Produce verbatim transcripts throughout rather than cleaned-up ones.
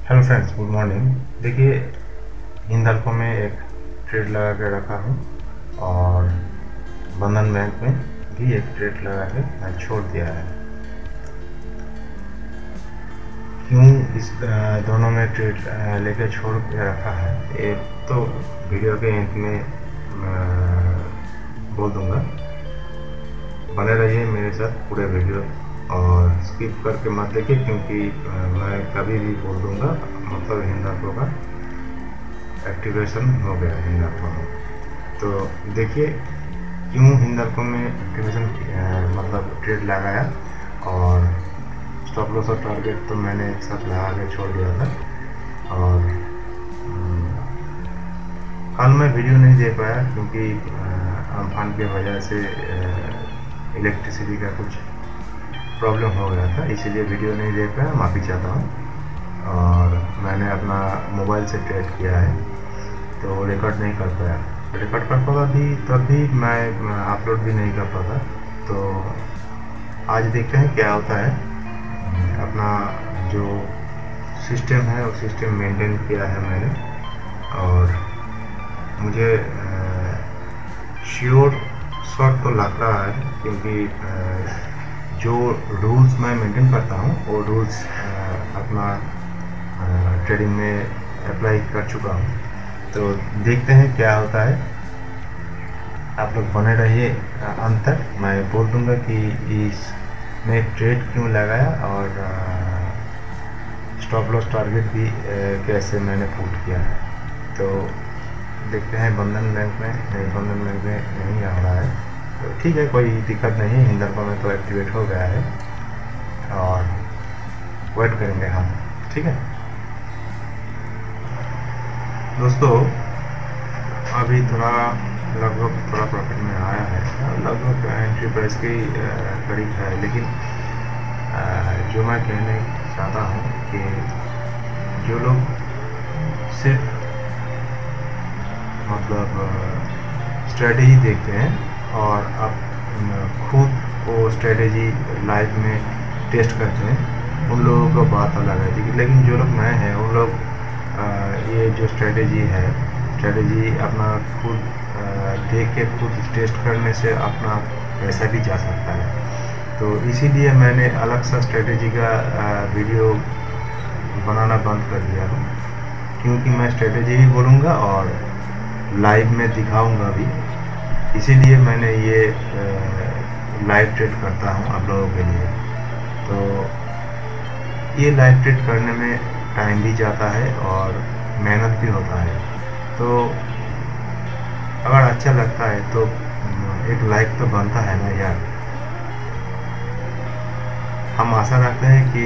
Hello friends, good morning. देखिए, हिंदाल्को में एक ट्रेड लगा के रखा हूँ और बंधन बैंक में भी एक ट्रेड लगा के मैं छोड़ दिया है। क्यों इस अ, दोनों में ट्रेड अ, लेके छोड़ के रखा है, ये तो वीडियो के अंत में अ, बोल दूँगा। बने रहिए मेरे साथ पूरे वीडियो और स्किप करके मत देखिए, क्योंकि अ, मैं कभी भी बोल दूँगा मतलब हिंदाल्को का एक्टिवेशन हो गया है हिंदाल्को में। तो देखिए क्यों हिंदाल्को में एक्टिवेशन मतलब ट्रेड लगाया और स्टॉप लॉस और टारगेट तो मैंने एक साथ लगा के छोड़ दिया था। और कल मैं वीडियो नहीं दे पाया क्योंकि अम्फान की वजह से इलेक्ट्रिसिटी का कुछ प्रॉब्लम हो गया था, इसीलिए वीडियो नहीं दे पाया, माफ़ी चाहता हूँ। और मैंने अपना मोबाइल से ट्रेड किया है तो रिकॉर्ड नहीं कर पाया। रिकॉर्ड कर पाता भी तब भी मैं अपलोड भी नहीं कर पाता। तो आज देखते हैं क्या होता है। अपना जो सिस्टम है वो सिस्टम मेंटेन किया है मैंने, और मुझे श्योर शॉट तो लग रहा है क्योंकि आ, जो रूल्स मैं मेंटेन करता हूँ वो रूल्स अपना ट्रेडिंग में अप्लाई कर चुका हूँ। तो देखते हैं क्या होता है। आप लोग बने रहिए अंत तक, मैं बोल दूंगा कि इसमें ट्रेड क्यों लगाया और स्टॉप लॉस टारगेट भी कैसे मैंने पुट किया है। तो देखते हैं। बंधन बैंक में नहीं, बंधन बैंक में नहीं आ रहा है तो ठीक है, कोई दिक्कत नहीं है। हिंदाल्को में तो एक्टिवेट हो गया है और वेट करेंगे हम, ठीक है दोस्तों। अभी थोड़ा लगभग थोड़ा प्रॉफिट में आया है, लगभग एंट्री प्राइस के करीब है। लेकिन जो मैं कहने चाहता हूँ कि जो लोग सिर्फ मतलब स्ट्रेटेजी देखते हैं और अब खुद वो स्ट्रेटेजी लाइव में टेस्ट करते हैं, उन लोगों का बात अलग है। लेकिन जो लोग नए हैं उन लोग ये जो स्ट्रेटेजी है, स्ट्रेटेजी अपना खुद देख के खुद टेस्ट करने से अपना पैसा भी जा सकता है। तो इसीलिए मैंने अलग सा स्ट्रेटेजी का वीडियो बनाना बंद कर दिया हूँ, क्योंकि मैं स्ट्रेटेजी भी बोलूँगा और लाइव में दिखाऊंगा भी। इसीलिए मैंने ये लाइव ट्रेड करता हूँ आप लोगों के लिए। तो ये लाइव ट्रेड करने में टाइम भी जाता है और मेहनत भी होता है। तो अगर अच्छा लगता है तो एक लाइक तो बनता है ना यार। हम आशा रखते हैं कि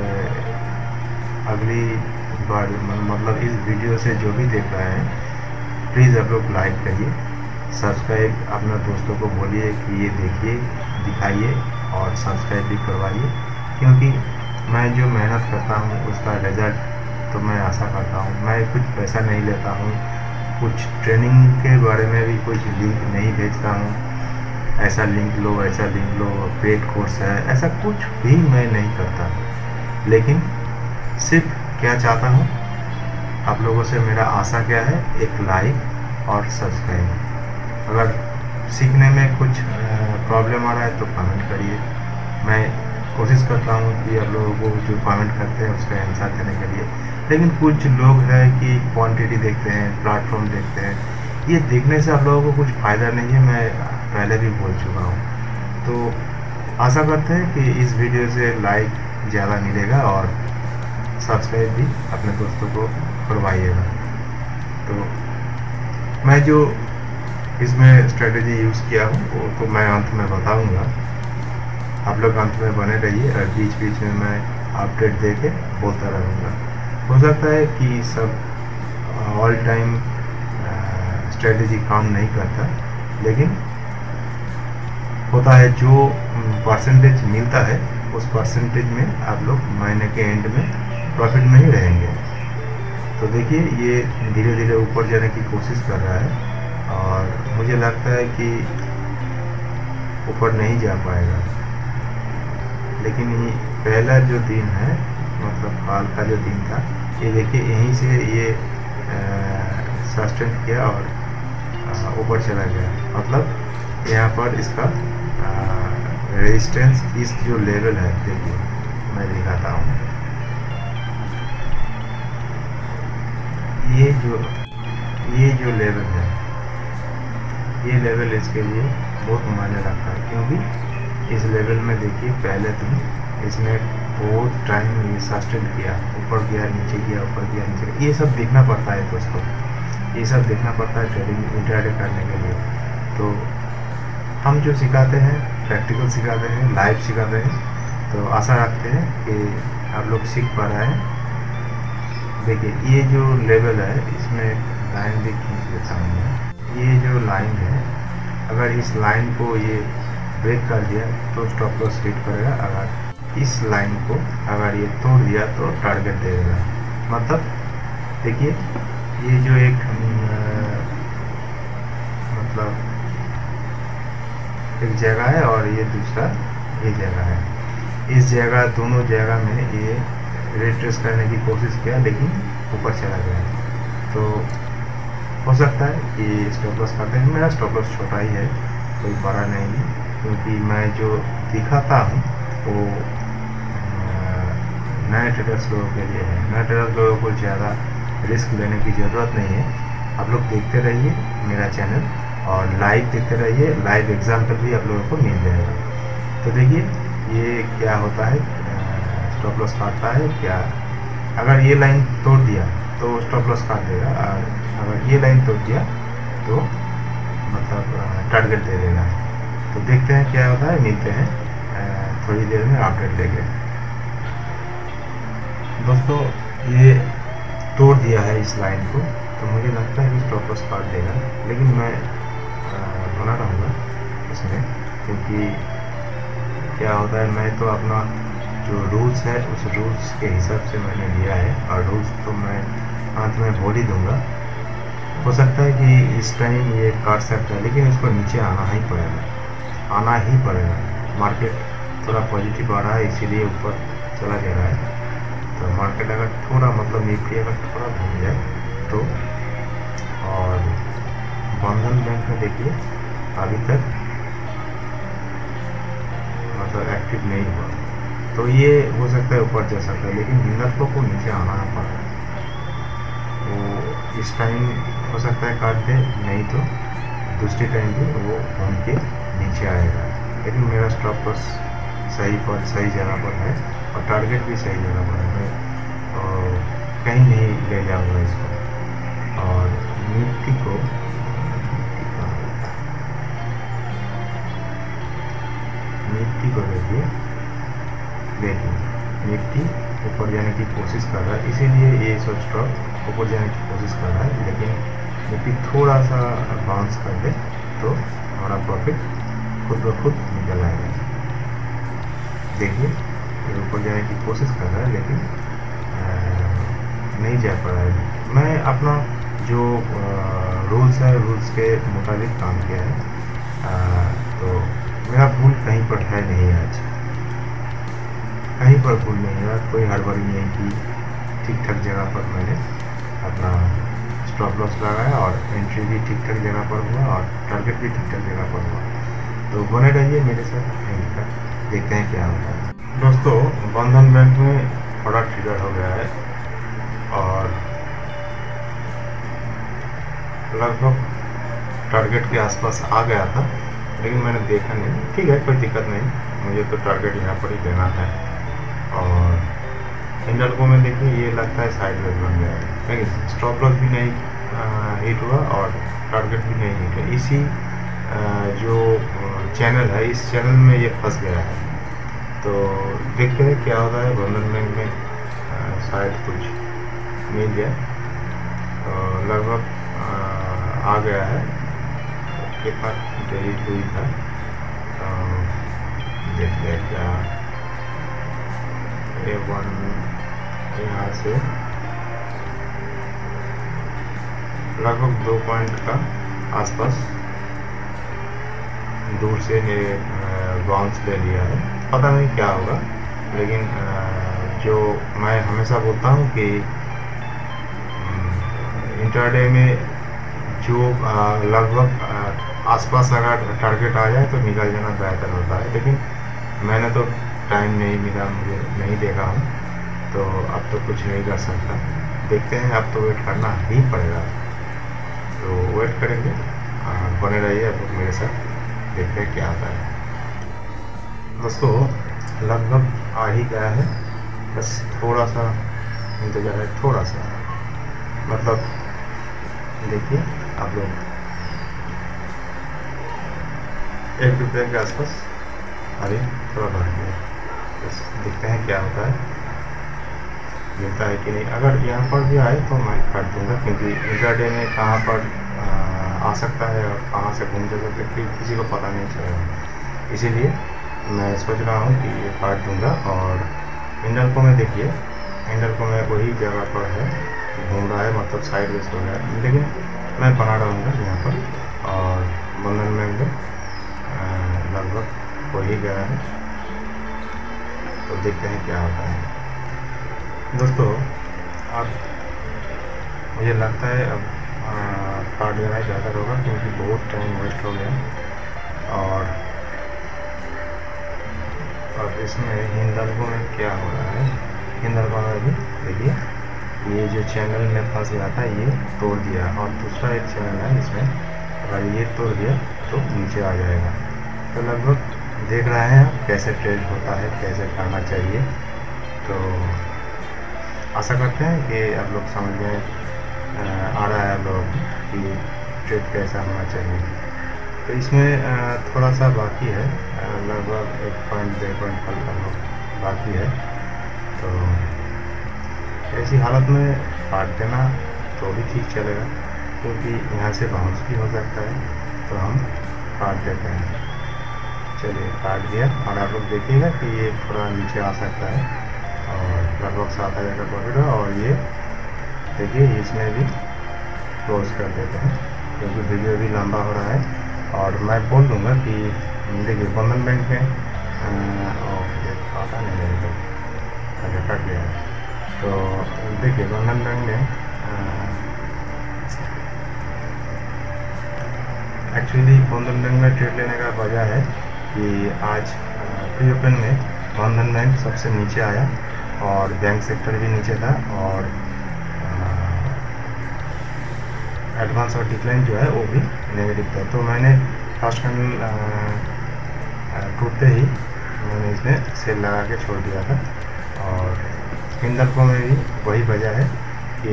अगली बार मतलब इस वीडियो से जो भी देख रहे हैं प्लीज़ आप लोग लाइक करिए, सब्सक्राइब अपने दोस्तों को बोलिए कि ये देखिए, दिखाइए और सब्सक्राइब भी करवाइए, क्योंकि मैं जो मेहनत करता हूँ उसका रिज़ल्ट तो मैं आशा करता हूँ। मैं कुछ पैसा नहीं लेता हूँ, कुछ ट्रेनिंग के बारे में भी कुछ लिंक नहीं भेजता हूँ, ऐसा लिंक लो ऐसा लिंक लो, पेड कोर्स है, ऐसा कुछ भी मैं नहीं करता। लेकिन सिर्फ क्या चाहता हूँ आप लोगों से, मेरा आशा क्या है, एक लाइक और सब्सक्राइब। अगर सीखने में कुछ प्रॉब्लम आ रहा है तो कमेंट करिए। मैं कोशिश करता हूँ कि आप लोगों को जो कमेंट करते हैं उसका आंसर देने के लिए। लेकिन कुछ लोग हैं कि क्वांटिटी देखते हैं, प्लेटफॉर्म देखते हैं, ये देखने से आप लोगों को कुछ फ़ायदा नहीं है, मैं पहले भी बोल चुका हूँ। तो आशा करते हैं कि इस वीडियो से लाइक ज़्यादा मिलेगा और सब्सक्राइब भी अपने दोस्तों को करवाइएगा। तो मैं जो इसमें स्ट्रेटेजी यूज़ किया हूँ वो तो मैं अंत में बताऊँगा, आप लोग अंत में बने रहिए और बीच बीच में मैं अपडेट दे के बोलता रहूँगा। हो सकता है कि सब ऑल टाइम स्ट्रेटेजी काम नहीं करता, लेकिन होता है जो परसेंटेज मिलता है उस परसेंटेज में आप लोग महीने के एंड में प्रॉफिट में ही रहेंगे। तो देखिए ये धीरे धीरे ऊपर जाने की कोशिश कर रहा है और मुझे लगता है कि ऊपर नहीं जा पाएगा। लेकिन ये पहला जो दिन है मतलब काल का जो दिन था ये देखिए यहीं से ये सस्टेन किया और ऊपर चला गया, मतलब यहाँ पर इसका रेजिस्टेंस इस जो लेवल है, देखिए मैं दिखाता हूँ, ये जो ये जो लेवल है, ये लेवल इसके लिए बहुत मायने रखता है, क्योंकि इस लेवल में देखिए पहले दिन इसने बहुत टाइम ये सस्टेन किया, ऊपर गया नीचे गया ऊपर गया नीचे गया, ये सब देखना पड़ता है दोस्तों, ये सब देखना पड़ता है ट्रेडिंग इंट्राडे करने के लिए। तो हम जो सिखाते हैं प्रैक्टिकल सिखाते हैं, लाइव सिखाते हैं, तो आशा रखते हैं कि आप लोग सीख पा रहे हैं। देखिए ये जो लेवल है, इसमें लाइन भी खींच देता हूँ मैं, ये जो लाइन है, अगर इस लाइन को ये ब्रेक कर दिया तो स्टॉप लॉस हिट करेगा, अगर इस लाइन को अगर ये तोड़ दिया तो टारगेट दे देगा। मतलब देखिए ये जो एक मतलब एक जगह है और ये दूसरा ये जगह है, इस जगह दोनों जगह में ये रिट्रेस करने की कोशिश किया लेकिन ऊपर चला गया। तो हो सकता है कि स्टॉप लॉस करते हैं, मेरा स्टॉप लॉस छोटा ही है, कोई बड़ा नहीं, क्योंकि मैं जो दिखाता हूँ वो नए ट्रेडर्स लोगों के लिए है। नए ट्रेडर्स लोगों को ज़्यादा रिस्क लेने की ज़रूरत नहीं है। आप लोग देखते रहिए मेरा चैनल और लाइव देखते रहिए, लाइव एग्जाम्पल भी आप लोगों को मिल जाएगा। तो देखिए ये क्या होता है, स्टॉप लॉस काटता है क्या, अगर ये लाइन तोड़ दिया तो स्टॉप लॉस काट देगा, और अगर ये लाइन तोड़ दिया तो मतलब टारगेट दे देगा। तो देखते हैं क्या होता है, मिलते हैं थोड़ी देर में अपडेट लेके। दोस्तों ये तोड़ दिया है इस लाइन को, तो मुझे लगता है कि स्टॉप लॉस काट देगा, लेकिन मैं बना रहूँगा इसमें, क्योंकि क्या होता है, मैं तो अपना जो रूल्स है उस रूल्स के हिसाब से मैंने लिया है, और रूल्स तो मैं अंत में बोल ही दूँगा। हो सकता है कि इस टाइम ये काट सकता है, लेकिन इसको नीचे आना ही पड़ेगा, आना ही पड़ेगा। मार्केट थोड़ा पॉजिटिव आ रहा है, इसीलिए ऊपर चला जा रहा है। तो मार्केट अगर थोड़ा मतलब निफ्टी अगर थोड़ा घूम जाए तो, और बंधन बैंक में देखिए अभी तक मतलब एक्टिव नहीं हुआ, तो ये हो सकता है ऊपर जा सकता है, लेकिन हिंदुत्व को नीचे आना पड़ा। तो इस टाइम हो सकता है काट दे, नहीं तो दूसरी टाइम भी वो घूम के नीचे आएगा। लेकिन मेरा स्टॉप लॉस सही पर सही जगह पर है और टारगेट भी सही जगह पर है, और कहीं नहीं ले जाऊँगा इसको। और निफ्टी को निफ्टी को देखिए, देखिए निफ्टी ऊपर जाने की कोशिश कर रहा है, इसीलिए ये सब स्टॉक ऊपर जाने की कोशिश कर रहा है, लेकिन निफ्टी थोड़ा सा बाउंस कर दे तो हमारा प्रॉफिट खुद ब खुद निकल आएगा। देखिए ये ऊपर जाने की कोशिश कर रहा है, लेकिन आ, नहीं जा पा रहा है। मैं अपना जो रूल्स है रूल्स के मुताबिक काम किया है, आ, तो मेरा भूल कहीं पर है नहीं, आज कहीं पर भूल नहीं है, कोई हड़बड़ी नहीं की, ठीक ठाक जगह पर मैंने अपना स्टॉप लॉस लगाया और एंट्री भी ठीक ठाक जगह पर हुआ और टारगेट भी ठीक ठाक जगह पर हुआ। तो बने रहिए मेरे साथ, देखते हैं क्या होता है। दोस्तों बंधन बैंक में बड़ा ट्रिगर हो गया है और लगभग टारगेट के आसपास आ गया था, लेकिन मैंने देखा नहीं। ठीक है, कोई दिक्कत नहीं, मुझे तो टारगेट यहाँ पर ही देना है। और हिंडल्को में देखिए ये लगता है साइडवेज बन गया है, लेकिन स्टॉप लॉस भी नहीं हिट हुआ और टारगेट भी नहीं हिट है। इसी आ, जो चैनल है, इस चैनल में ये फंस गया है। तो देखते हैं क्या होता है। बंधन बैंक में शायद कुछ मिल जाए, तो लगभग आ गया है, के पास डेबिट हुई था। तो देखते हैं क्या ए वन यहाँ से लगभग दो पॉइंट का आसपास दूर से बाउंस ले लिया है, पता नहीं क्या होगा। लेकिन जो मैं हमेशा बोलता हूँ कि इंट्राडे में जो लगभग आसपास अगर टारगेट आ जाए तो निकल जाना बेहतर होता है, लेकिन मैंने तो टाइम नहीं मिला, मुझे नहीं देखा हूँ, तो अब तो कुछ नहीं कर सकता। देखते हैं, अब तो वेट करना ही पड़ेगा, तो वेट करेंगे। बने रहिए अब मेरे साथ, देखते हैं क्या आता है। दोस्तों लगभग आ ही गया है, बस थोड़ा सा इंतजार है, थोड़ा सा, मतलब देखिए आप लोग एक रुपये के आसपास अभी थोड़ा बढ़ गया। बस देखते हैं क्या होता है, मिलता है कि नहीं। अगर यहाँ पर भी आए तो मैं काट दूँगा, क्योंकि इंट्राडे में कहाँ पर आ, आ सकता है और कहाँ से घूम जाएगा क्योंकि किसी को पता नहीं चलेगा। इसीलिए मैं सोच रहा हूँ कि ये काट दूँगा। और इंडल को मैं देखिए, इंडल को मैं वही जगह पर है, घूम रहा है, मतलब साइड वेस्ट हो गया है, लेकिन मैं बना रहूँगा यहाँ पर। और बंधन बैंक में लगभग हो ही गया है, तो देखते हैं क्या होता है। दोस्तों अब मुझे लगता है अब काट देना ही बेहतर होगा, क्योंकि बहुत टाइम वेस्ट हो गया। और और इसमें हिंदल्को में क्या हो रहा है, हिंदल्को में भी देखिए ये जो चैनल में फंस गया था ये तोड़ दिया, और दूसरा एक चैनल है इसमें, अगर ये तोड़ दिया तो नीचे आ जाएगा। तो लगभग देख रहे हैं आप कैसे ट्रेड होता है, कैसे करना चाहिए। तो आशा करते हैं कि आप लोग समझ में आ रहा है आप लोगों को कि ट्रेड कैसा होना चाहिए। तो इसमें थोड़ा सा बाकी है, लगभग एक पॉइंट डेढ़ पॉइंट का बाकी है। तो ऐसी हालत में काट देना तो भी ठीक चलेगा, क्योंकि यहाँ से बाउंस भी हो सकता है, तो हम काट देते हैं। चलिए काट दिया, और आप लोग देखिएगा कि ये थोड़ा नीचे आ सकता है, और लगभग सात हज़ार का प्रॉफिट है। और ये देखिए इसमें भी क्लोज कर देते हैं, क्योंकि वीडियो भी लंबा हो रहा है। और मैं बोल दूँगा कि देखिए बंधन बैंक में आता नहीं मेरे को, अगर कट गया है तो देखिए बंधन बैंक में एक्चुअली बंधन बैंक में ट्रेड लेने का वजह है कि आज प्री ओपन में बंधन बैंक सबसे नीचे आया, और बैंक सेक्टर भी नीचे था, और एडवांस और डिक्लाइन जो है वो भी नेगेटिव था। तो मैंने फर्स्ट कैंडल टूटते ही मैंने इसमें सेल लगा के छोड़ दिया था। और हिंदल्को में भी वही वजह है कि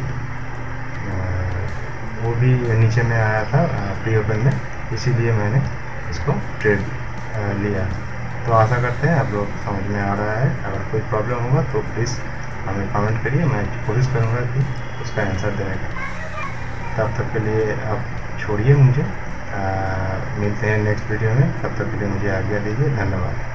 वो भी नीचे में आया था प्री ओपन में, इसीलिए मैंने इसको ट्रेड लिया। तो आशा करते हैं आप लोग समझ में आ रहा है। अगर कोई प्रॉब्लम होगा तो प्लीज़ हमें कमेंट करिए, मैं कोशिश करूँगा कि उसका आंसर देने का। तब तक के लिए आप छोड़िए मुझे, आ, मिलते हैं नेक्स्ट वीडियो में। तब तक के लिए मुझे आज्ञा दीजिए, धन्यवाद।